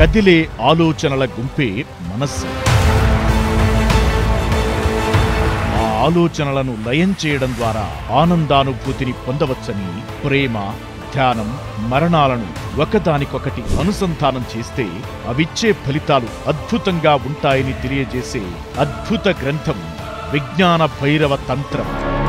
కదిలే ఆలోచనల గుంపే మనస్సు. ఆ ఆలోచనలను లయం చేయడం ద్వారా ఆనందానుభూతిని పొందవచ్చని ప్రేమ, ధ్యానం, మరణాలను ఒకదానికొకటి అనుసంధానం చేస్తే అవిచ్చే ఫలితాలు అద్భుతంగా ఉంటాయని తెలియజేసే అద్భుత గ్రంథం విజ్ఞాన భైరవ తంత్రం.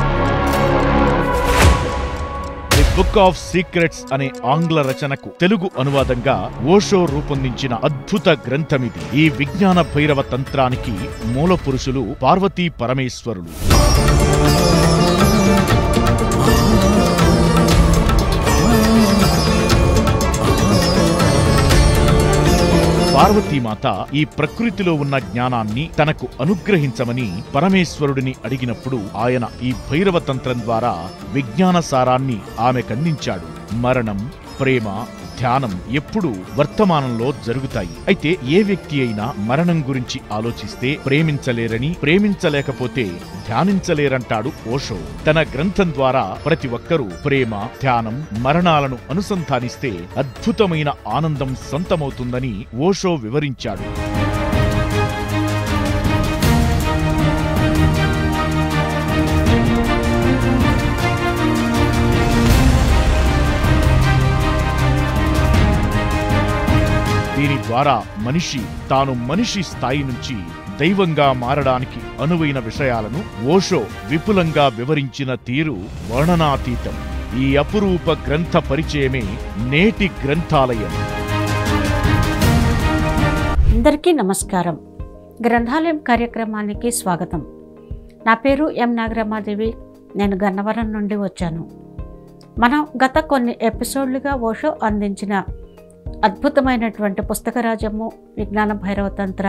ది బుక్ ఆఫ్ సీక్రెట్స్ అనే ఆంగ్ల రచనకు తెలుగు అనువాదంగా ఓషో రూపొందించిన అద్భుత గ్రంథమిది. ఈ విజ్ఞాన భైరవ తంత్రానికి మూల పురుషులు పార్వతీ పరమేశ్వరులు. పార్వతీమాత ఈ ప్రకృతిలో ఉన్న జ్ఞానాన్ని తనకు అనుగ్రహించమని పరమేశ్వరుడిని అడిగినప్పుడు ఆయన ఈ భైరవ తంత్రం ద్వారా విజ్ఞాన సారాన్ని ఆమెకందించాడు. మరణం, ప్రేమ, ధ్యానం ఎప్పుడూ వర్తమానంలో జరుగుతాయి. అయితే ఏ వ్యక్తి అయినా మరణం గురించి ఆలోచిస్తే ప్రేమించలేరని, ప్రేమించలేకపోతే ధ్యానించలేరంటాడు ఓషో. తన గ్రంథం ద్వారా ప్రతి ఒక్కరూ ప్రేమ, ధ్యానం, మరణాలను అనుసంధానిస్తే అద్భుతమైన ఆనందం సొంతమవుతుందని ఓషో వివరించాడు. దీని ద్వారా మనిషి తాను మనిషి స్థాయి నుంచి దైవంగా మారడానికి అనువైన విషయాలను ఓషో విపులంగా వివరించిన తీరు వర్ణనాతీతం. ఈ అపురూప గ్రంథ పరిచయమే నేటి గ్రంథాలయం. అందరికీ నమస్కారం. గ్రంథాలయం కార్యక్రమానికి స్వాగతం. నా పేరు ఎం నాగరమాదేవి. నేను గన్నవరం నుండి వచ్చాను. మనం గత కొన్ని ఎపిసోడ్లుగా ఓషో అందించిన అద్భుతమైనటువంటి పుస్తకరాజము విజ్ఞాన భైరవ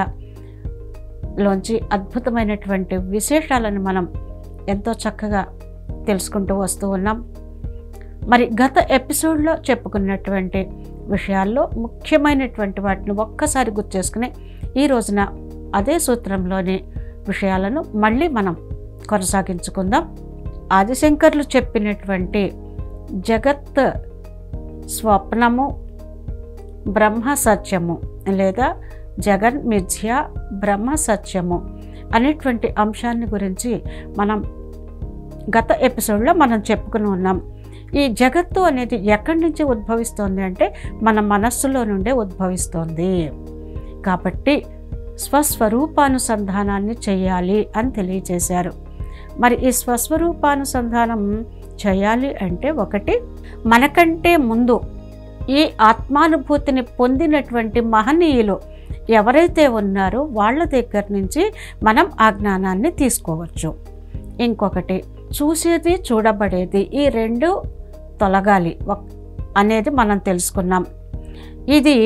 తంత్రలోంచి అద్భుతమైనటువంటి విశేషాలను మనం ఎంతో చక్కగా తెలుసుకుంటూ వస్తూ ఉన్నాం. మరి గత ఎపిసోడ్లో చెప్పుకున్నటువంటి విషయాల్లో ముఖ్యమైనటువంటి వాటిని ఒక్కసారి గుర్తు చేసుకుని ఈ రోజున అదే సూత్రంలోని విషయాలను మళ్ళీ మనం కొనసాగించుకుందాం. ఆదిశంకర్లు చెప్పినటువంటి జగత్ స్వప్నము, బ్రహ్మ సత్యము లేదా జగన్ మిథ్య, బ్రహ్మ సత్యము అనేటువంటి అంశాన్ని గురించి మనం గత ఎపిసోడ్లో మనం చెప్పుకుని ఉన్నాం. ఈ జగత్తు అనేది ఎక్కడి నుంచి ఉద్భవిస్తోంది అంటే మన మనస్సులో నుండే ఉద్భవిస్తోంది. కాబట్టి స్వస్వరూపానుసంధానాన్ని చేయాలి అని తెలియజేశారు. మరి ఈ స్వస్వరూపానుసంధానం చేయాలి అంటే ఒకటి, మనకంటే ముందు ఈ ఆత్మానుభూతిని పొందినటువంటి మహనీయులు ఎవరైతే ఉన్నారో వాళ్ళ దగ్గర నుంచి మనం ఆ జ్ఞానాన్ని తీసుకోవచ్చు. ఇంకొకటి, చూసేది చూడబడేది ఈ రెండు తొలగాలి అనేది మనం తెలుసుకున్నాం. ఇది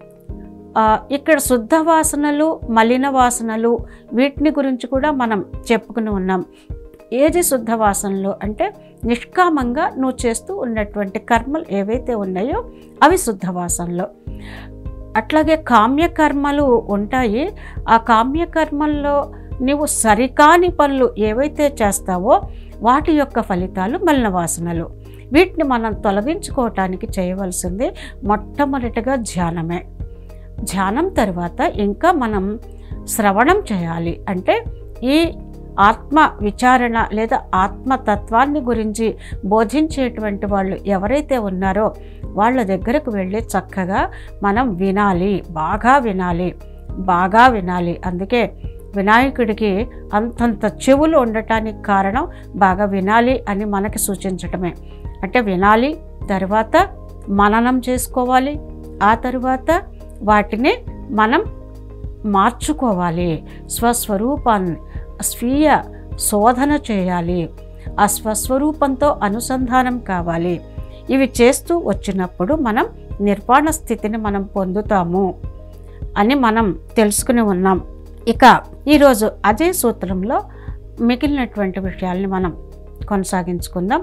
ఇక్కడ శుద్ధ వాసనలు, మలిన వాసనలు వీటిని గురించి కూడా మనం చెప్పుకుని ఉన్నాం. ఏది శుద్ధ వాసనలు అంటే నిష్కామంగా నువ్వు చేస్తూ ఉన్నటువంటి కర్మలు ఏవైతే ఉన్నాయో అవి శుద్ధ వాసనలు. అట్లాగే కామ్యకర్మలు ఉంటాయి. ఆ కామ్యకర్మల్లో నీవు సరికాని పనులు ఏవైతే చేస్తావో వాటి యొక్క ఫలితాలు మలిన వాసనలు. వీటిని మనం తొలగించుకోవటానికి చేయవలసింది మొట్టమొదటిగా ధ్యానమే. ధ్యానం తర్వాత ఇంకా మనం శ్రవణం చేయాలి. అంటే ఈ ఆత్మ విచారణ లేదా ఆత్మతత్వాన్ని గురించి బోధించేటువంటి వాళ్ళు ఎవరైతే ఉన్నారో వాళ్ళ దగ్గరకు వెళ్ళి చక్కగా మనం వినాలి, బాగా వినాలి, బాగా వినాలి. అందుకే వినాయకుడికి అంతంత చెవులు ఉండటానికి కారణం బాగా వినాలి అని మనకి సూచించటమే. అంటే వినాలి, తర్వాత మననం చేసుకోవాలి, ఆ తర్వాత వాటిని మనం మార్చుకోవాలి. స్వస్వరూపాన్ని స్వీయ శోధన చేయాలి. ఆ స్వస్వరూపంతో అనుసంధానం కావాలి. ఇవి చేస్తూ వచ్చినప్పుడు మనం నిర్వాణ స్థితిని మనం పొందుతాము అని మనం తెలుసుకుని ఉన్నాం. ఇక ఈరోజు అదే సూత్రంలో మిగిలినటువంటి విషయాల్ని మనం కొనసాగించుకుందాం.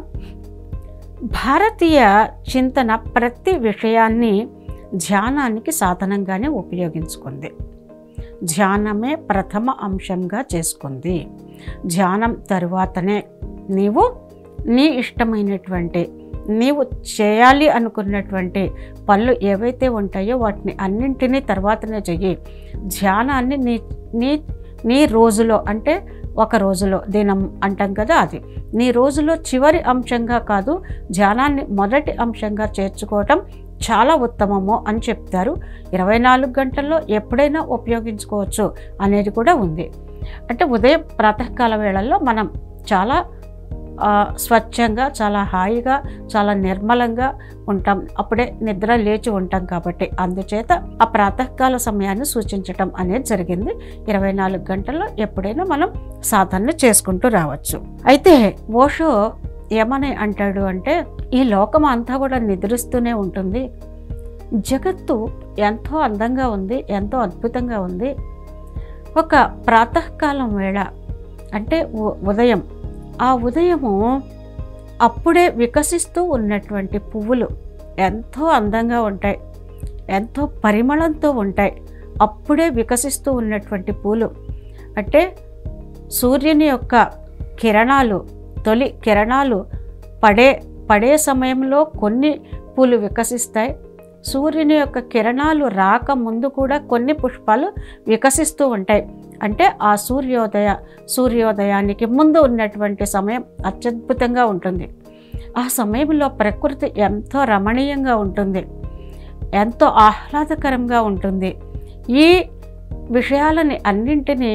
భారతీయ చింతన ప్రతి విషయాన్ని ధ్యానానికి సాధనంగానే ఉపయోగించుకుంది. ధ్యానమే ప్రథమ అంశంగా చేసుకుంది. ధ్యానం తరువాతనే నీవు నీ ఇష్టమైనటువంటి నీవు చేయాలి అనుకున్నటువంటి పనులు ఏవైతే ఉంటాయో వాటిని అన్నింటినీ తర్వాతనే చెయ్యి. ధ్యానాన్ని నీ నీ నీ రోజులో, అంటే ఒక రోజులో దినం అంటాం కదా, అది నీ రోజులో చివరి అంశంగా కాదు, ధ్యానాన్ని మొదటి అంశంగా చేర్చుకోవటం చాలా ఉత్తమము అని చెప్తారు. 24 గంటల్లో ఎప్పుడైనా ఉపయోగించుకోవచ్చు అనేది కూడా ఉంది. అంటే ఉదయం ప్రాతకాల వేళల్లో మనం చాలా స్వచ్ఛంగా, చాలా హాయిగా, చాలా నిర్మలంగా ఉంటాం. అప్పుడే నిద్ర లేచి ఉంటాం కాబట్టి అందుచేత ఆ ప్రాతకాల సమయాన్ని సూచించటం అనేది జరిగింది. 24 గంటల్లో ఎప్పుడైనా మనం సాధన చేసుకుంటూ రావచ్చు. అయితే ఓషో ఏమని అంటాడు అంటే, ఈ లోకం అంతా కూడా నిద్రిస్తూనే ఉంటుంది, జగత్తు ఎంతో అందంగా ఉంది, ఎంతో అద్భుతంగా ఉంది. ఒక ప్రాతకాలం వేళ అంటే ఉదయం, ఆ ఉదయము అప్పుడే వికసిస్తూ ఉన్నటువంటి పువ్వులు ఎంతో అందంగా ఉంటాయి, ఎంతో పరిమళంతో ఉంటాయి. అప్పుడే వికసిస్తూ ఉన్నటువంటి పూలు అంటే సూర్యుని యొక్క కిరణాలు, తొలి కిరణాలు పడే సమయంలో కొన్ని పూలు వికసిస్తాయి. సూర్యుని యొక్క కిరణాలు రాకముందు కూడా కొన్ని పుష్పాలు వికసిస్తూ ఉంటాయి. అంటే ఆ సూర్యోదయానికి ముందు ఉన్నటువంటి సమయం అత్యద్భుతంగా ఉంటుంది. ఆ సమయంలో ప్రకృతి ఎంతో రమణీయంగా ఉంటుంది, ఎంతో ఆహ్లాదకరంగా ఉంటుంది. ఈ విషయాలని అన్నింటినీ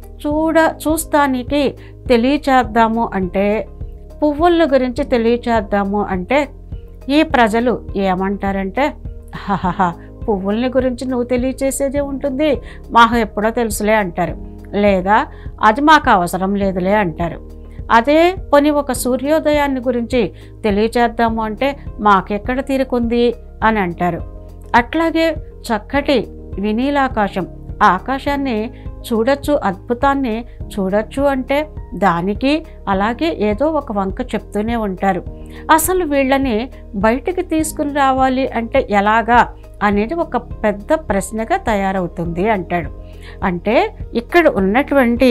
చూస్తానికి తెలియచేద్దాము అంటే, పువ్వుల గురించి తెలియచేద్దాము అంటే ఈ ప్రజలు ఏమంటారంటే, హహహా పువ్వుల్ని గురించి నువ్వు తెలియచేసేదే ఉంటుంది, మాకు ఎప్పుడో తెలుసులే అంటారు. లేదా అది మాకు అవసరం లేదులే అంటారు. అదే పని ఒక సూర్యోదయాన్ని గురించి తెలియచేద్దాము అంటే మాకెక్కడ తీరుకుంది అని అంటారు. అట్లాగే చక్కటి వినీలాకాశం, ఆ ఆకాశాన్ని చూడొచ్చు, అద్భుతాన్ని చూడొచ్చు అంటే దానికి అలాగే ఏదో ఒక వంక చెప్తూనే ఉంటారు. అసలు వీళ్ళని బయటికి తీసుకుని రావాలి అంటే ఎలాగా అనేది ఒక పెద్ద ప్రశ్నగా తయారవుతుంది అంటాడు. అంటే ఇక్కడ ఉన్నటువంటి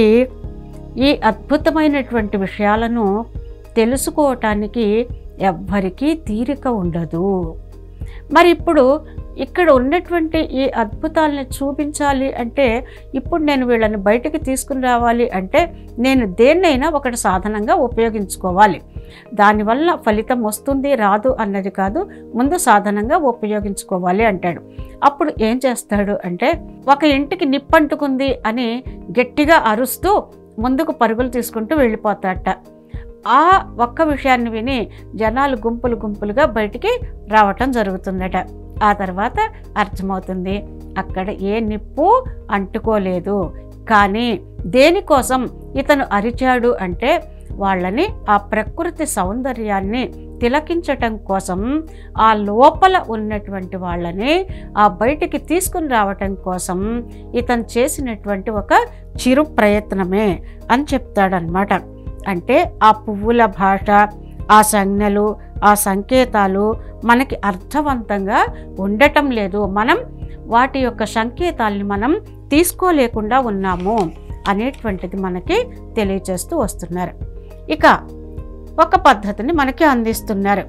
ఈ అద్భుతమైనటువంటి విషయాలను తెలుసుకోవటానికి ఎవ్వరికీ తీరిక ఉండదు. మరి ఇప్పుడు ఇక్కడ ఉన్నటువంటి ఈ అద్భుతాలను చూపించాలి అంటే, ఇప్పుడు నేను వీళ్ళని బయటికి తీసుకుని రావాలి అంటే నేను దేన్నైనా ఒకటి సాధనంగా ఉపయోగించుకోవాలి. దానివల్ల ఫలితం వస్తుంది రాదు అన్నది కాదు, ముందు సాధనంగా ఉపయోగించుకోవాలి అంటాడు. అప్పుడు ఏం చేస్తాడు అంటే, ఒక ఇంటికి నిప్పంటుకుంది అని గట్టిగా అరుస్తూ ముందుకు పరుగులు తీసుకుంటూ వెళ్ళిపోతాడట. ఆ ఒక్క విషయాన్ని విని జనాలు గుంపులు గుంపులుగా బయటికి రావటం జరుగుతుందట. ఆ తర్వాత అర్థమవుతుంది అక్కడ ఏ నిప్పు అంటుకోలేదు. కానీ దేనికోసం ఇతను అరిచాడు అంటే, వాళ్ళని ఆ ప్రకృతి సౌందర్యాన్ని తిలకించటం కోసం, ఆ లోపల ఉన్నటువంటి వాళ్ళని ఆ బయటికి తీసుకుని రావటం కోసం ఇతను చేసినటువంటి ఒక చిరు ప్రయత్నమే అని చెప్తాడనమాట. అంటే ఆ పువ్వుల భాష, ఆ సంజ్ఞలు, ఆ సంకేతాలు మనకి అర్థవంతంగా ఉండటం లేదు. మనం వాటి యొక్క సంకేతాలని మనం తీసుకోలేకుండా ఉన్నాము అనేటువంటిది మనకి తెలియచేస్తూ వస్తున్నారు. ఇక ఒక పద్ధతిని మనకి అందిస్తున్నారు.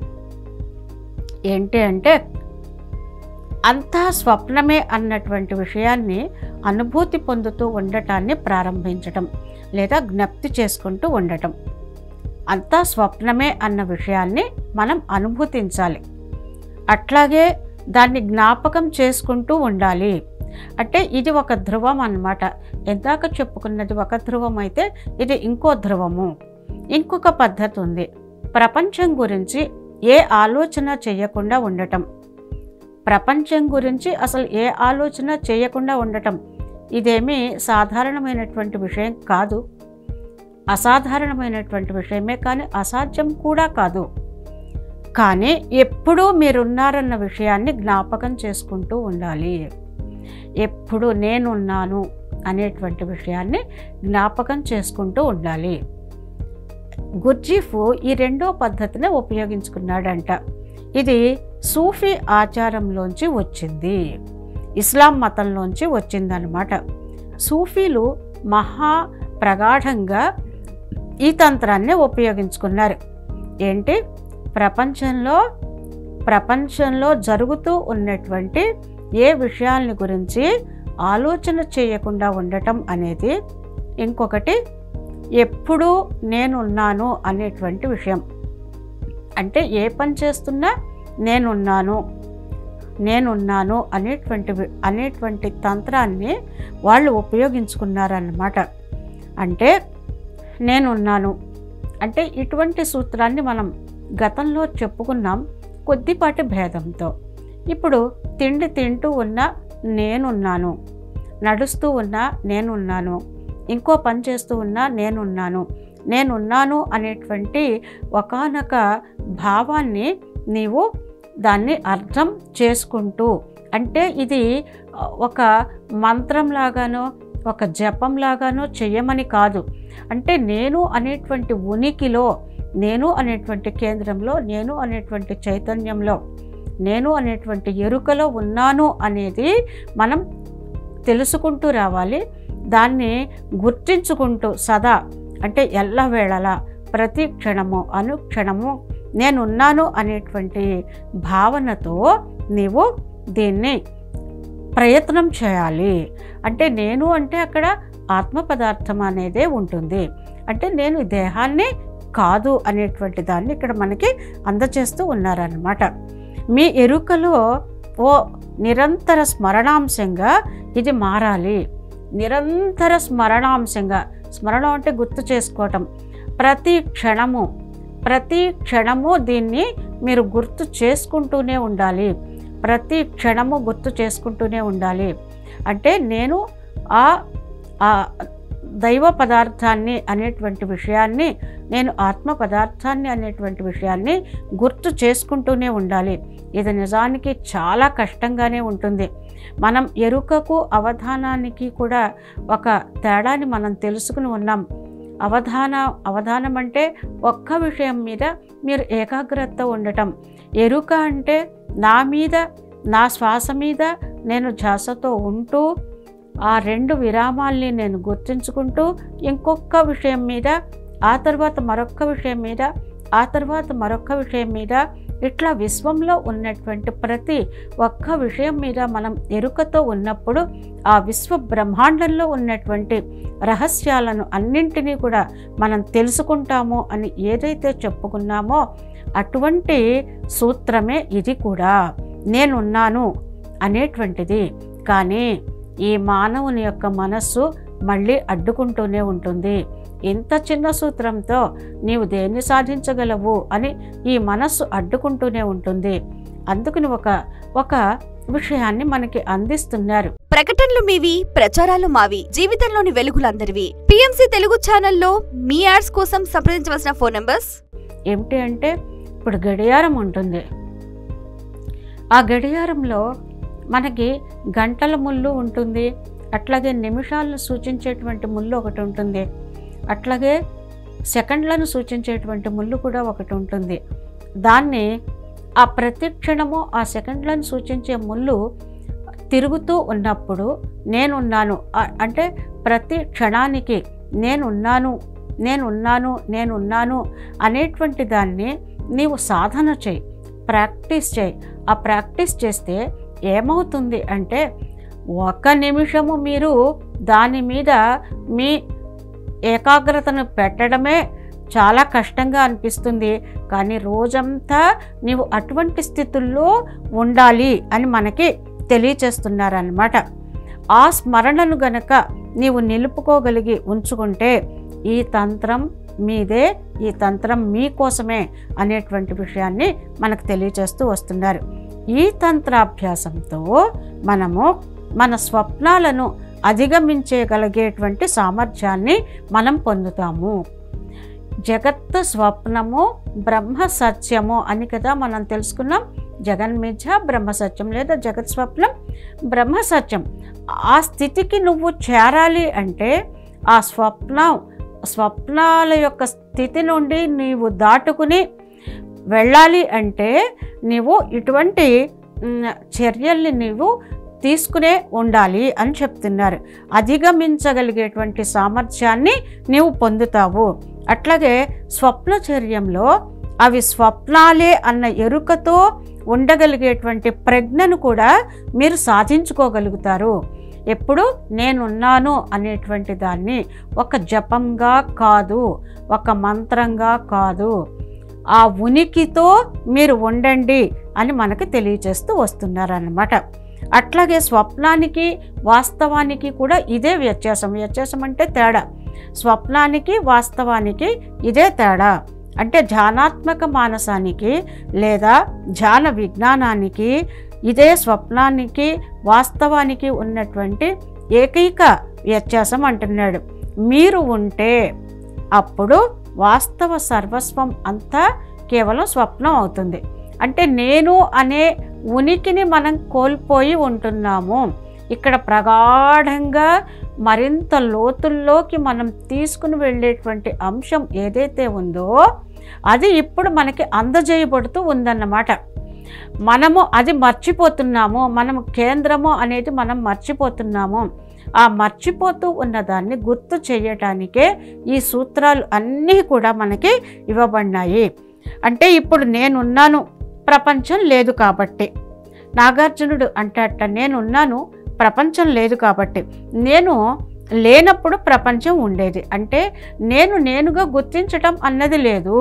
ఏంటి అంటే, అంతా స్వప్నమే అన్నటువంటి విషయాన్ని అనుభూతి పొందుతూ ఉండటాన్ని ప్రారంభించటం లేదా జ్ఞప్తి చేసుకుంటూ ఉండటం. అంతా స్వప్నమే అన్న విషయాన్ని మనం అనుభూతించాలి, అట్లాగే దాన్ని జ్ఞాపకం చేసుకుంటూ ఉండాలి. అంటే ఇది ఒక ధ్రువం అన్నమాట. ఎందాక చెప్పుకున్నది ఒక ధ్రువం అయితే ఇది ఇంకో ధ్రువము. ఇంకొక పద్ధతి ఉంది, ప్రపంచం గురించి ఏ ఆలోచన చేయకుండా ఉండటం. ప్రపంచం గురించి అసలు ఏ ఆలోచన చేయకుండా ఉండటం ఇదేమీ సాధారణమైనటువంటి విషయం కాదు, అసాధారణమైనటువంటి విషయమే, కానీ అసాధ్యం కూడా కాదు. కానీ ఎప్పుడూ మీరున్నారన్న విషయాన్ని జ్ఞాపకం చేసుకుంటూ ఉండాలి. ఎప్పుడు నేనున్నాను అనేటువంటి విషయాన్ని జ్ఞాపకం చేసుకుంటూ ఉండాలి. గుర్జీఫ్ ఈ రెండో పద్ధతిని ఉపయోగించుకున్నాడంట. ఇది సూఫీ ఆచారంలోంచి వచ్చింది, ఇస్లాం మతంలోంచి వచ్చిందనమాట. సూఫీలు మహా ప్రగాఢంగా ఈ తంత్రాన్ని ఉపయోగించుకున్నారు. ఏంటి, ప్రపంచంలో జరుగుతూ ఉన్నటువంటి ఏ విషయాలని గురించి ఆలోచన చేయకుండా ఉండటం అనేది. ఇంకొకటి ఎప్పుడూ నేనున్నాను అనేటువంటి విషయం. అంటే ఏ పని చేస్తున్నా నేనున్నాను అనేటువంటి తంత్రాన్ని వాళ్ళు ఉపయోగించుకున్నారన్నమాట. అంటే నేనున్నాను అంటే ఇటువంటి సూత్రాన్ని మనం గతంలో చెప్పుకున్నాం కొద్దిపాటి భేదంతో. ఇప్పుడు తిండి తింటూ ఉన్నా నేనున్నాను, నడుస్తూ ఉన్నా నేనున్నాను, ఇంకో పని చేస్తూ ఉన్నా నేనున్నాను అనేటువంటి ఒకానొక భావాన్ని నీవు దాన్ని అర్థం చేసుకుంటూ, అంటే ఇది ఒక మంత్రంలాగానో ఒక జపంలాగానో చెయ్యమని కాదు. అంటే నేను అనేటువంటి ఉనికిలో, నేను అనేటువంటి కేంద్రంలో, నేను అనేటువంటి చైతన్యంలో, నేను అనేటువంటి ఎరుకలో ఉన్నాను అనేది మనం తెలుసుకుంటూ రావాలి. దాన్ని గుర్తించుకుంటూ సదా, అంటే ఎల్లవేళలా ప్రతి క్షణము అనుక్షణము నేనున్నాను అనేటువంటి భావనతో నీవు దీన్ని ప్రయత్నం చేయాలి. అంటే నేను అంటే అక్కడ ఆత్మ పదార్థం అనేదే ఉంటుంది. అంటే నేను దేహాన్ని కాదు అనేటువంటి దాన్ని ఇక్కడ మనకి అందచేస్తూ ఉన్నారన్నమాట. మీ ఎరుకలో ఓ నిరంతర స్మరణాంశంగా ఇది మారాలి. నిరంతర స్మరణాంశంగా, స్మరణం అంటే గుర్తు చేసుకోవటం. ప్రతి క్షణము దీన్ని మీరు గుర్తు చేసుకుంటూనే ఉండాలి. ప్రతి క్షణము గుర్తు చేసుకుంటూనే ఉండాలి. అంటే నేను ఆ దైవ పదార్థాన్ని అనేటువంటి విషయాన్ని, నేను ఆత్మ పదార్థాన్ని అనేటువంటి విషయాన్ని గుర్తు చేసుకుంటూనే ఉండాలి. ఇది నిజానికి చాలా కష్టంగానే ఉంటుంది. మనం ఎరుకకు అవధానానికి కూడా ఒక తేడాని మనం తెలుసుకుని ఉన్నాం. అవధానం అంటే ఒక్క విషయం మీద మీరు ఏకాగ్రత ఉండటం. ఎరుక అంటే నా మీద, నా శ్వాస మీద నేను ధ్యాసతో ఉంటూ, ఆ రెండు విరామాల్ని నేను గుర్తించుకుంటూ, ఇంకొక విషయం మీద, ఆ తర్వాత మరొక విషయం మీద, ఆ తర్వాత మరొక విషయం మీద, ఇట్లా విశ్వంలో ఉన్నటువంటి ప్రతి ఒక్క విషయం మీద మనం ఎరుకతో ఉన్నప్పుడు ఆ విశ్వ బ్రహ్మాండంలో ఉన్నటువంటి రహస్యాలను అన్నింటినీ కూడా మనం తెలుసుకుంటాము అని ఏదైతే చెప్పుకున్నామో అటువంటి సూత్రమే ఇది కూడా, నేనున్నాను అనేటువంటిది. కానీ ఈ మానవుని యొక్క మనస్సు మళ్ళీ అడ్డుకుంటూనే ఉంటుంది. ఇంత చిన్న సూత్రంతో నీవు దేన్ని సాధించగలవు అని ఈ మనస్సు అడ్డుకుంటూనే ఉంటుంది. అందుకని ఒక విషయాన్ని మనకి అందిస్తున్నారు. ప్రకటనలు మీవి, ప్రచారాలు మావి, జీవితంలోని వెలుగులందరివి. పిఎంసి తెలుగు ఛానల్లో మీ యాడ్స్ కోసం సంప్రదించవలసిన ఫోన్ నంబర్స్ ఏమిటి అంటే, ఇప్పుడు గడియారం ఉంటుంది. ఆ గడియారంలో మనకి గంటల ముళ్ళు ఉంటుంది, అట్లాగే నిమిషాలను సూచించేటువంటి ముళ్ళు ఒకటి ఉంటుంది, అట్లాగే సెకండ్లను సూచించేటువంటి ముళ్ళు కూడా ఒకటి ఉంటుంది. దాన్ని ఆ ప్రతి క్షణము ఆ సెకండ్లను సూచించే ముళ్ళు తిరుగుతూ ఉన్నప్పుడు నేనున్నాను అంటే ప్రతి క్షణానికి నేనున్నాను అనేటువంటి దాన్ని నీవు సాధన చేయి, ప్రాక్టీస్ చేయి. ఆ ప్రాక్టీస్ చేస్తే ఏమవుతుంది అంటే, ఒక నిమిషము మీరు దాని మీద మీ ఏకాగ్రతను పెట్టడమే చాలా కష్టంగా అనిపిస్తుంది. కానీ రోజంతా నీవు అటువంటి స్థితుల్లో ఉండాలి అని మనకి తెలియచేస్తున్నారన్నమాట. ఆ స్మరణను గనక నీవు నిలుపుకోగలిగి ఉంచుకుంటే ఈ తంత్రం మీదే, ఈ తంత్రం మీకోసమే అనేటువంటి విషయాన్ని మనకు తెలియచేస్తూ వస్తున్నారు. ఈ తంత్రాభ్యాసంతో మనము మన స్వప్నాలను అధిగమించగలిగేటువంటి సామర్థ్యాన్ని మనం పొందుతాము. జగత్తు స్వప్నము, బ్రహ్మ సత్యము అని కదా మనం తెలుసుకున్నాం. జగన్మిథ్య బ్రహ్మ సత్యం, లేదా జగత్ స్వప్నం బ్రహ్మ సత్యం. ఆ స్థితికి నువ్వు చేరాలి అంటే, ఆ స్వప్నాల యొక్క స్థితి నుండి నీవు దాటుకుని వెళ్ళాలి అంటే నీవు ఇటువంటి చర్యల్ని నీవు తీసుకునే ఉండాలి అని చెప్తున్నారు. అధిగమించగలిగేటువంటి సామర్థ్యాన్ని నీవు పొందుతావు. అట్లాగే స్వప్నచర్యంలో అవి స్వప్నాలే అన్న ఎరుకతో ఉండగలిగేటువంటి ప్రజ్ఞను కూడా మీరు సాధించుకోగలుగుతారు. ఎప్పుడు నేనున్నాను అనేటువంటి దాన్ని ఒక జపంగా కాదు, ఒక మంత్రంగా కాదు, ఆ ఉనికితో మీరు ఉండండి అని మనకు తెలియచేస్తూ వస్తున్నారన్నమాట. అట్లాగే స్వప్నానికి వాస్తవానికి కూడా ఇదే వ్యత్యాసం. వ్యత్యాసం అంటే తేడా. స్వప్నానికి వాస్తవానికి ఇదే తేడా. అంటే ధ్యానాత్మక మానసానికి లేదా ధ్యాన విజ్ఞానానికి ఇదే స్వప్నానికి వాస్తవానికి ఉన్నటువంటి ఏకైక వ్యత్యాసం అంటున్నాడు. మీరు ఉంటే అప్పుడు వాస్తవ సర్వస్వం అంతా కేవలం స్వప్నం అవుతుంది. అంటే నేను అనే ఉనికిని మనం కోల్పోయి ఉంటున్నాము. ఇక్కడ ప్రగాఢంగా మరింత లోతుల్లోకి మనం తీసుకుని వెళ్ళేటువంటి అంశం ఏదైతే ఉందో అది ఇప్పుడు మనకి అందజేయబడుతూ ఉందన్నమాట. మనము అది మర్చిపోతున్నాము. మనము కేంద్రము అనేది మనం మర్చిపోతున్నాము. ఆ మర్చిపోతూ ఉన్నదాన్ని గుర్తు చేయటానికే ఈ సూత్రాలు అన్నీ కూడా మనకి ఇవ్వబడినాయి. అంటే ఇప్పుడు నేనున్నాను, ప్రపంచం లేదు కాబట్టి. నాగార్జునుడు అంటట, నేనున్నాను, ప్రపంచం లేదు కాబట్టి. నేను లేనప్పుడు ప్రపంచం ఉండేది. అంటే నేనుగా గుర్తించటం అన్నది లేదు.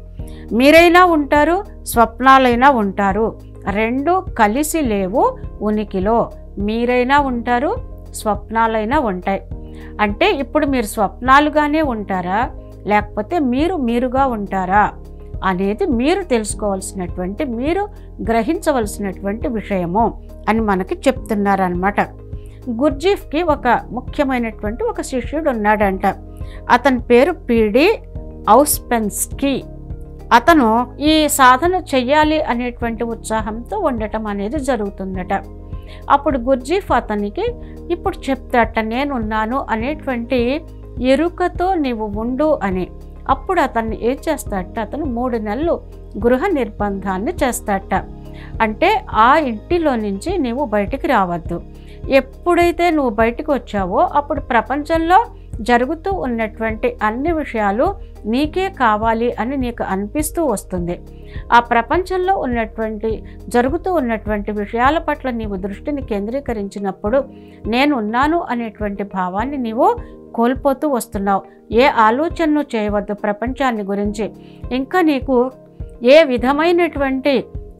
మీరైనా ఉంటారు, స్వప్నాలైనా ఉంటారు, రెండు కలిసి లేవు ఉనికిలో. మీరైనా ఉంటారు, స్వప్నాలైనా ఉంటాయి. అంటే ఇప్పుడు మీరు స్వప్నాలుగానే ఉంటారా, లేకపోతే మీరుగా ఉంటారా అనేది మీరు తెలుసుకోవాల్సినటువంటి, మీరు గ్రహించవలసినటువంటి విషయము అని మనకి చెప్తున్నారనమాట. గుర్జీఫ్కి ఒక ముఖ్యమైనటువంటి ఒక శిష్యుడు ఉన్నాడంట. అతని పేరు పీడి ఔస్పెన్స్కీ. అతను ఈ సాధన చెయ్యాలి అనేటువంటి ఉత్సాహంతో ఉండటం అనేది జరుగుతుందట. అప్పుడు గుర్జీఫ్ అతనికి ఇప్పుడు చెప్తాట, నేనున్నాను అనేటువంటి ఎరుకతో నీవు ఉండు అని. అప్పుడు అతన్ని ఏం చేస్తాడట, అతను 3 నెలలు గృహ నిర్బంధాన్ని చేస్తాడట. అంటే ఆ ఇంటిలో నుంచి నీవు బయటికి రావద్దు. ఎప్పుడైతే నువ్వు బయటికి వచ్చావో అప్పుడు ప్రపంచంలో జరుగుతూ ఉన్నటువంటి అన్ని విషయాలు నీకే కావాలి అని నీకు అనిపిస్తూ వస్తుంది. ఆ ప్రపంచంలో జరుగుతూ ఉన్నటువంటి విషయాల పట్ల నీవు దృష్టిని కేంద్రీకరించినప్పుడు నేనున్నాను అనేటువంటి భావాన్ని నీవు కోల్పోతూ వస్తున్నావు. ఏ ఆలోచనను చేయవద్దు ప్రపంచాన్ని గురించి. ఇంకా నీకు ఏ విధమైనటువంటి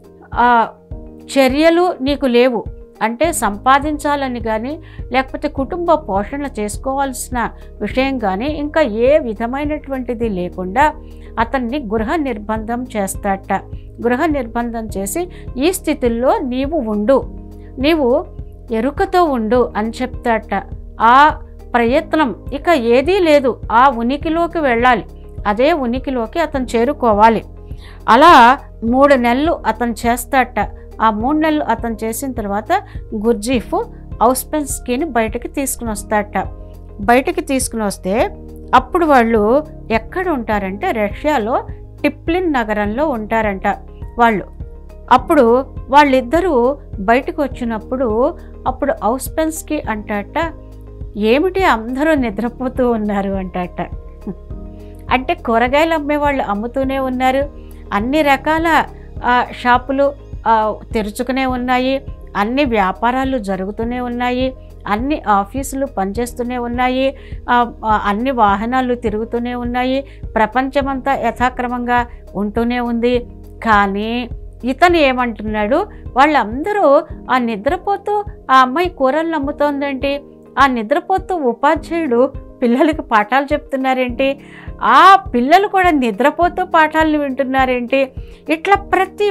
చర్యలు నీకు లేవు. అంటే సంపాదించాలని కానీ, లేకపోతే కుటుంబ పోషణ చేసుకోవాల్సిన విషయం కానీ ఇంకా ఏ విధమైనటువంటిది లేకుండా అతన్ని గృహ నిర్బంధం చేస్తాడట. గృహ నిర్బంధం చేసి ఈ స్థితిలో నీవు ఉండు, నీవు ఎరుకతో ఉండు అని చెప్తాడట. ఆ ప్రయత్నం ఇక ఏదీ లేదు. ఆ ఉనికిలోకి వెళ్ళాలి, అదే ఉనికిలోకి అతను చేరుకోవాలి. అలా 3 నెలలు అతను చేస్తాడట. ఆ 3 నెలలు అతను చేసిన తర్వాత గుర్జీఫ్ ఔస్పెన్స్కీని బయటకి తీసుకుని వస్తాడట. బయటకి తీసుకుని వస్తే అప్పుడు వాళ్ళు ఎక్కడ ఉంటారంటే రష్యాలో టిప్లిన్ నగరంలో ఉంటారంట వాళ్ళు. అప్పుడు వాళ్ళిద్దరూ బయటకు వచ్చినప్పుడు అప్పుడు ఔస్పెన్స్కీ అంటాట, ఏమిటి అందరూ నిద్రపోతూ ఉన్నారు అంటాట. అంటే కూరగాయలు అమ్మేవాళ్ళు అమ్ముతూనే ఉన్నారు, అన్ని రకాల షాపులు తెరుచుకునే ఉన్నాయి, అన్ని వ్యాపారాలు జరుగుతూనే ఉన్నాయి, అన్ని ఆఫీసులు పనిచేస్తూనే ఉన్నాయి, అన్ని వాహనాలు తిరుగుతూనే ఉన్నాయి, ప్రపంచమంతా యథాక్రమంగా ఉంటూనే ఉంది. కానీ ఇతను ఏమంటున్నాడు, వాళ్ళందరూ ఆ నిద్రపోతూ ఆ అమ్మాయి కూరలు అమ్ముతోందేంటి, ఆ నిద్రపోతూ ఉపాధ్యాయుడు పిల్లలకి పాఠాలు చెప్తున్నారేంటి, ఆ పిల్లలు కూడా నిద్రపోతూ పాఠాలను వింటున్నారేంటి, ఇట్లా ప్రతి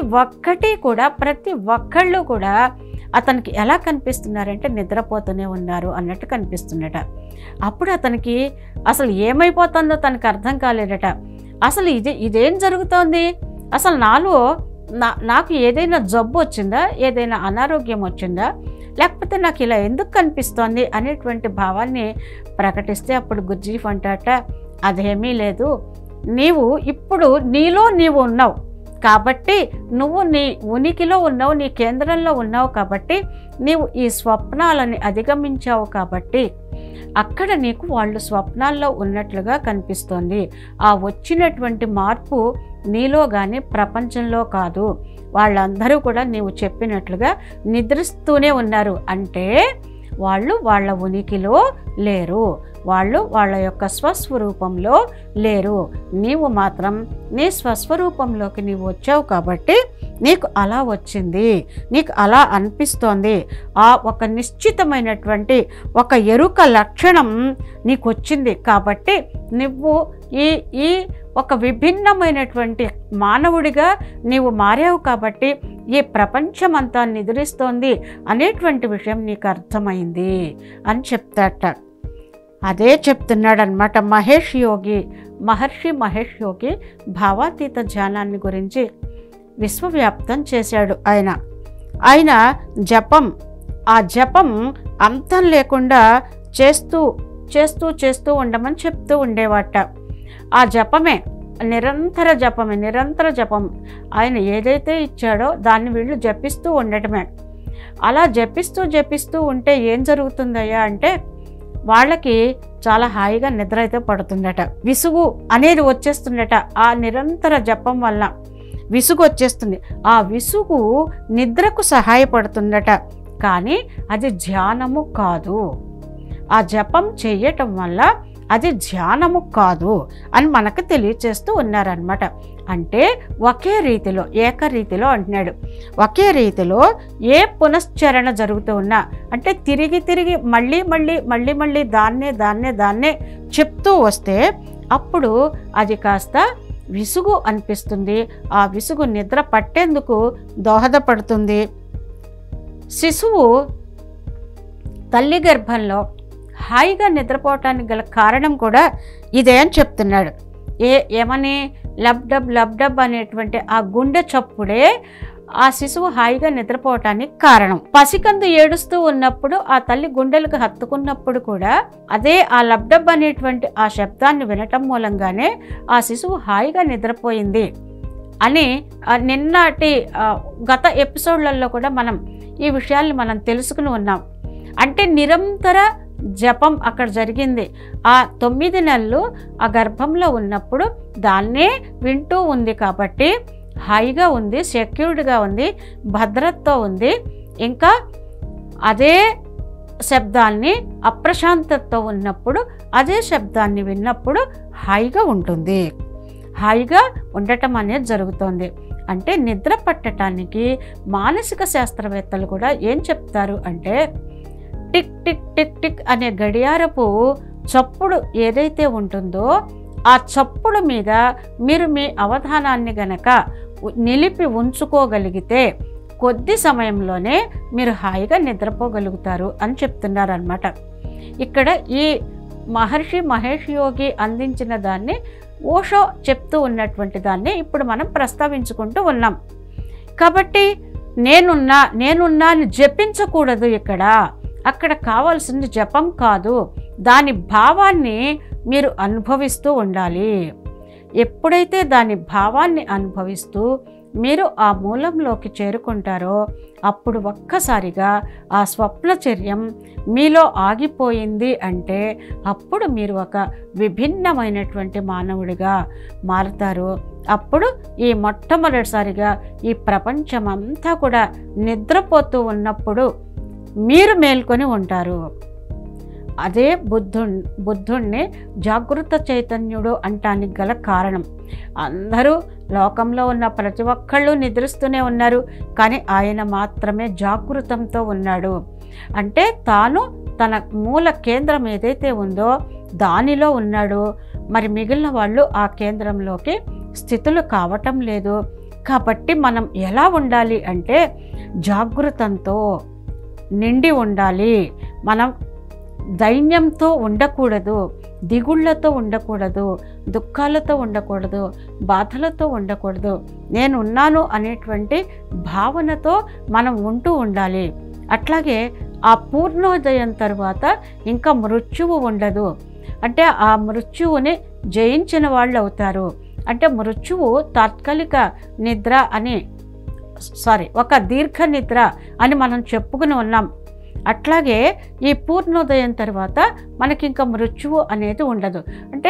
ఒక్కళ్ళు కూడా అతనికి ఎలా కనిపిస్తున్నారంటే నిద్రపోతూనే ఉన్నారు అన్నట్టు కనిపిస్తున్నట. అప్పుడు అతనికి అసలు ఏమైపోతుందో తనకు అర్థం కాలేదట. అసలు ఇదేం జరుగుతోంది, అసలు నాకు ఏదైనా జబ్బు వచ్చిందా, ఏదైనా అనారోగ్యం వచ్చిందా, లేకపోతే నాకు ఇలా ఎందుకు కనిపిస్తోంది అనేటువంటి భావాన్ని ప్రకటిస్తే అప్పుడు గుర్జీఫ్ అంటాట, అదేమీ లేదు, నీవు ఇప్పుడు నీలో నీవు ఉన్నావు కాబట్టి, నువ్వు నీ ఉనికిలో ఉన్నావు, నీ కేంద్రంలో ఉన్నావు కాబట్టి, నీవు ఈ స్వప్నాలని అధిగమించావు కాబట్టి అక్కడ నీకు వాళ్ళు స్వప్నాల్లో ఉన్నట్లుగా కనిపిస్తోంది. ఆ వచ్చినటువంటి మార్పు నీలో కానీ ప్రపంచంలో కాదు. వాళ్ళందరూ కూడా నీవు చెప్పినట్లుగా నిద్రిస్తూనే ఉన్నారు. అంటే వాళ్ళు వాళ్ళ ఉనికిలో లేరు, వాళ్ళు వాళ్ళ యొక్క స్వస్వరూపంలో లేరు. నీవు మాత్రం నీ స్వస్వరూపంలోకి నీవు వచ్చావు కాబట్టి నీకు అలా వచ్చింది, నీకు అలా అనిపిస్తోంది. ఆ ఒక నిశ్చితమైనటువంటి ఒక ఎరుక లక్షణం నీకు వచ్చింది కాబట్టి నువ్వు ఈ ఒక విభిన్నమైనటువంటి మానవుడిగా నీవు మారావు కాబట్టి ఈ ప్రపంచమంతా నిద్రిస్తోంది అనేటువంటి విషయం నీకు అర్థమైంది అని చెప్తాట. అదే చెప్తున్నాడనమాట మహర్షి మహేష్ యోగి భావాతీత ధ్యానాన్ని గురించి విశ్వవ్యాప్తం చేశాడు. ఆయన జపం, ఆ జపం అంతం లేకుండా చేస్తూ చేస్తూ చేస్తూ ఉండమని చెప్తూ ఉండేవాట. ఆ జపమే నిరంతర జపం. ఆయన ఏదైతే ఇచ్చాడో దాన్ని వీళ్ళు జపిస్తూ ఉండటమే. అలా జపిస్తూ ఉంటే ఏం జరుగుతుందయ్యా అంటే వాళ్ళకి చాలా హాయిగా నిద్ర అయితే పడుతుందట. విసుగు అనేది వచ్చేస్తుందట. ఆ నిరంతర జపం వల్ల విసుగు వచ్చేస్తుంది. ఆ విసుగు నిద్రకు సహాయపడుతుందట. కానీ అది ధ్యానము కాదు. ఆ జపం చేయటం వల్ల అది ధ్యానము కాదు అని మనకు తెలియచేస్తూ ఉన్నారనమాట. అంటే ఒకే రీతిలో, ఏకరీతిలో అంటున్నాడు. ఒకే రీతిలో ఏ పునశ్చరణ జరుగుతూ ఉన్నా అంటే తిరిగి మళ్ళీ దాన్నే చెప్తూ వస్తే అప్పుడు అది కాస్త విసుగు అనిపిస్తుంది. ఆ విసుగు నిద్ర పట్టేందుకు దోహదపడుతుంది. శిశువు తల్లి గర్భంలో హాయిగా నిద్రపోవటానికి గల కారణం కూడా ఇదే అని చెప్తున్నాడు. ఏమని లబ్డబ్ అనేటువంటి ఆ గుండె చప్పుడే ఆ శిశువు హాయిగా నిద్రపోవటానికి కారణం. పసికందు ఏడుస్తూ ఉన్నప్పుడు ఆ తల్లి గుండెలకు హత్తుకున్నప్పుడు కూడా అదే ఆ లబ్డబ్ అనేటువంటి ఆ శబ్దాన్ని వినటం మూలంగానే ఆ శిశువు హాయిగా నిద్రపోయింది అని నిన్నటి గత ఎపిసోడ్లలో కూడా మనం ఈ విషయాల్ని మనం తెలుసుకుని ఉన్నాం. అంటే నిరంతర జపం అక్కడ జరిగింది. ఆ 9 నెలలు ఆ గర్భంలో ఉన్నప్పుడు దాన్నే వింటూ ఉంది కాబట్టి హాయిగా ఉంది, సెక్యూర్డ్గా ఉంది, భద్రతతో ఉంది. ఇంకా అదే శబ్దాన్ని అప్రశాంతతతో ఉన్నప్పుడు అదే శబ్దాన్ని విన్నప్పుడు హాయిగా ఉంటుంది. హాయిగా ఉండటం అనేది జరుగుతుంది. అంటే నిద్ర పట్టడానికి మానసిక శాస్త్రవేత్తలు కూడా ఏం చెప్తారు అంటే టిక్ టిక్ టిక్ టిక్ అనే గడియారపు చప్పుడు ఏదైతే ఉంటుందో ఆ చప్పుడు మీద మీరు మీ అవధానాన్ని గనక నిలిపి ఉంచుకోగలిగితే కొద్ది సమయంలోనే మీరు హాయిగా నిద్రపోగలుగుతారు అని చెప్తున్నారనమాట. ఇక్కడ ఈ మహర్షి మహేష్ యోగి అందించిన దాన్ని ఓషో చెప్తూ ఉన్నటువంటి దాన్ని ఇప్పుడు మనం ప్రస్తావించుకుంటూ ఉన్నాం. కాబట్టి నేనున్నా అని జపించకూడదు. అక్కడ కావాల్సింది జపం కాదు, దాని భావాన్ని మీరు అనుభవిస్తూ ఉండాలి. ఎప్పుడైతే దాని భావాన్ని అనుభవిస్తూ మీరు ఆ మూలంలోకి చేరుకుంటారో అప్పుడు ఒక్కసారిగా ఆ స్వప్నచర్యం మీలో ఆగిపోయింది. అంటే అప్పుడు మీరు ఒక విభిన్నమైనటువంటి మానవుడిగా మారుతారు. అప్పుడు ఈ మొట్టమొదటిసారిగా ఈ ప్రపంచమంతా కూడా నిద్రపోతూ ఉన్నప్పుడు మీరు మేల్కొని ఉంటారు. అదే బుద్ధుణ్ణి జాగృత చైతన్యుడు అంటానికి గల కారణం. అందరూ లోకంలో ఉన్న ప్రతి ఒక్కళ్ళు నిద్రిస్తూనే ఉన్నారు, కానీ ఆయన మాత్రమే జాగృతంతో ఉన్నాడు. అంటే తాను తన మూల కేంద్రం ఏదైతే ఉందో దానిలో ఉన్నాడు. మరి మిగిలిన వాళ్ళు ఆ కేంద్రంలోకి స్థితులు కావటం లేదు. కాబట్టి మనం ఎలా ఉండాలి అంటే జాగృతంతో నిండి ఉండాలి. మనం దైన్యంతో ఉండకూడదు, దిగుళ్లతో ఉండకూడదు, దుఃఖాలతో ఉండకూడదు, బాధలతో ఉండకూడదు. నేనున్నాను అనేటువంటి భావనతో మనం ఉంటూ ఉండాలి. అట్లాగే ఆ పూర్ణోదయం తర్వాత ఇంకా మృత్యువు ఉండదు. అంటే ఆ మృత్యువుని జయించిన వాళ్ళు అవుతారు. అంటే మృత్యువు తాత్కాలిక నిద్ర అని ఒక దీర్ఘ నిద్ర అని మనం చెప్పుకుని ఉన్నాం. అట్లాగే ఈ పూర్ణోదయం తర్వాత మనకి ఇంకా మృత్యువు అనేది ఉండదు.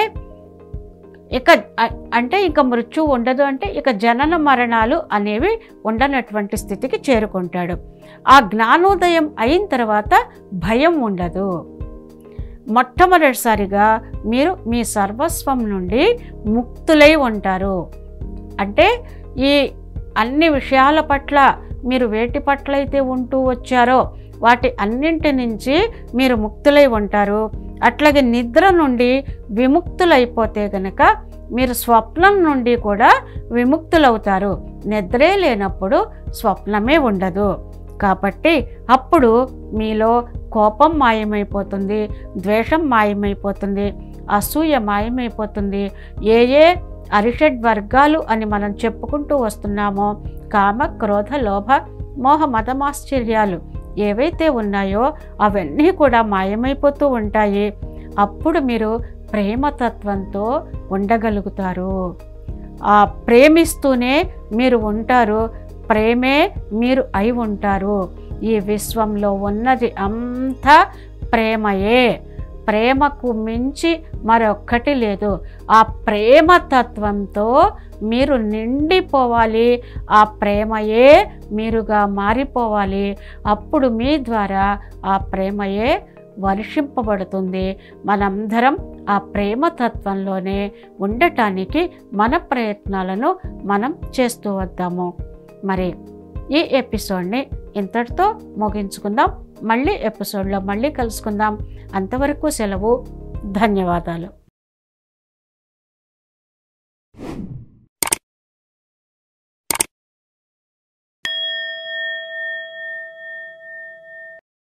ఇక మృత్యువు ఉండదు అంటే ఇక జనన మరణాలు అనేవి ఉండనటువంటి స్థితికి చేరుకుంటాడు. ఆ జ్ఞానోదయం అయిన తర్వాత భయం ఉండదు. మొట్టమొదటిసారిగా మీరు మీ సర్వస్వం నుండి ముక్తులై ఉంటారు. అంటే ఈ అన్ని విషయాల పట్ల మీరు వేటి పట్ల అయితే ఉంటూ వచ్చారో వాటి అన్నింటి నుంచి మీరు ముక్తులై ఉంటారు. అట్లాగే నిద్ర నుండి విముక్తులైపోతే గనక మీరు స్వప్నం నుండి కూడా విముక్తులవుతారు. నిద్రే లేనప్పుడు స్వప్నమే ఉండదు. కాబట్టి అప్పుడు మీలో కోపం మాయమైపోతుంది, ద్వేషం మాయమైపోతుంది, అసూయ మాయమైపోతుంది. ఏ అరిషడ్ వర్గాలు అని మనం చెప్పుకుంటూ వస్తున్నామో కామ, క్రోధ, లోభ, మోహ, మదమాశ్చర్యాలు ఏవైతే ఉన్నాయో అవన్నీ కూడా మాయమైపోతూ ఉంటాయి. అప్పుడు మీరు ప్రేమతత్వంతో ఉండగలుగుతారు. ఆ ప్రేమిస్తూనే మీరు ఉంటారు. ప్రేమే మీరు అయి ఉంటారు. ఈ విశ్వంలో ఉన్నది అంతా ప్రేమయే. ప్రేమకు మించి మరొక్కటి లేదు. ఆ ప్రేమతత్వంతో మీరు నిండిపోవాలి. ఆ ప్రేమయే మీరుగా మారిపోవాలి. అప్పుడు మీ ద్వారా ఆ ప్రేమయే వర్షింపబడుతుంది. మనందరం ఆ ప్రేమతత్వంలోనే ఉండటానికి మన ప్రయత్నాలను మనం చేస్తూ వద్దాము. మరి ఈ ఎపిసోడ్ని ఇంతటితో ముగించుకుందాం. మళ్ళీ ఎపిసోడ్లో మళ్ళీ కలుసుకుందాం. అంతవరకు సెలవు. ధన్యవాదాలు.